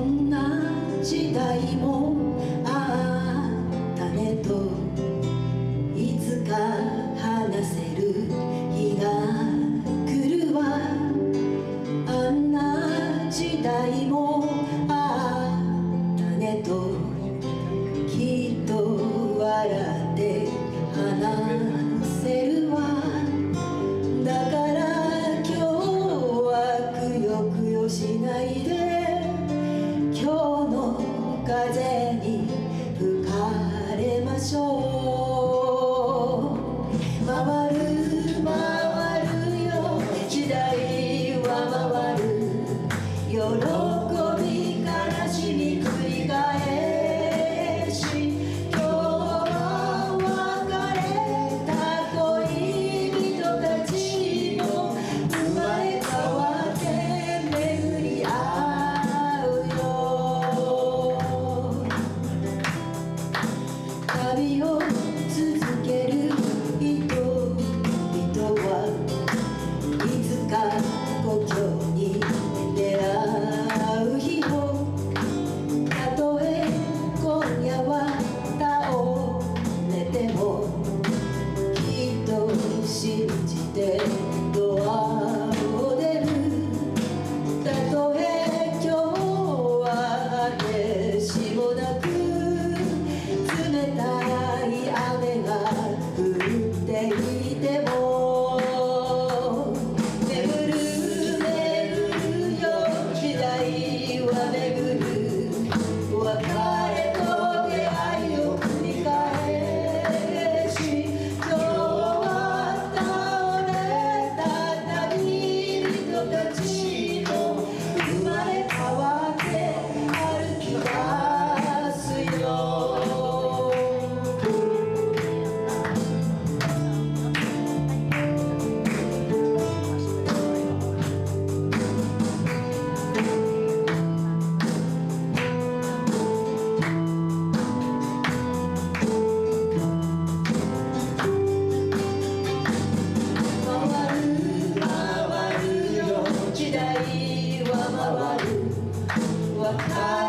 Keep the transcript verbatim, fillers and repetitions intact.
んな時代もあったねといつか話せる日が来るわ。あんな時代もあったねときっと笑って話せるわ。だから今日はくよくよしないで今日の風に吹かれましょう。回る回るよ時代は回る。喜び悲しみ繰り返し今日は別れた恋人たちも生まれ変わって巡り合うよ。旅を続ける人々はいつか故郷に出会う日を。たとえ今夜は倒れてもきっと信じてドアを出る。たとえ今日は果てしもなく冷たい雨が降っていても巡る巡るよ時代は巡る。別れと出会いを繰り返し今日は倒れた旅人たちも生まれ変わって歩き出すよ。時代は回る。